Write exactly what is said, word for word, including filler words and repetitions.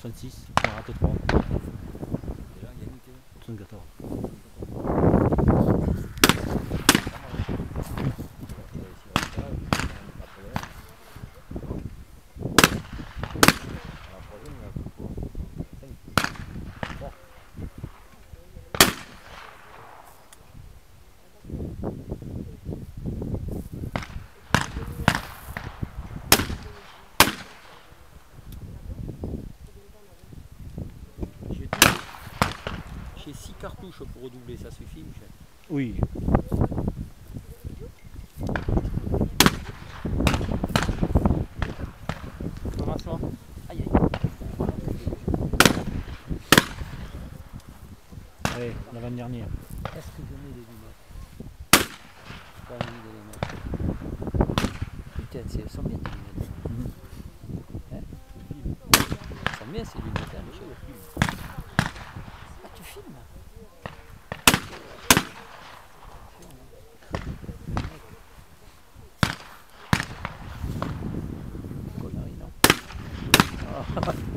soixante-six, on a raté trois. Déjà, il y a une soixante-quatorze. J'ai six cartouches pour redoubler, ça suffit, Michel? Oui. Ramasse-moi. Aïe aïe. Allez, l'avant-dernière. Est-ce que je mets des lunettes? J'ai pas envie de les mettre. Putain, elles sont bien tes lunettes. Mmh. Hein? Elles sont bien ces lunettes, hein, Michel? Ah, tu filmes? Connerie, non? Oh.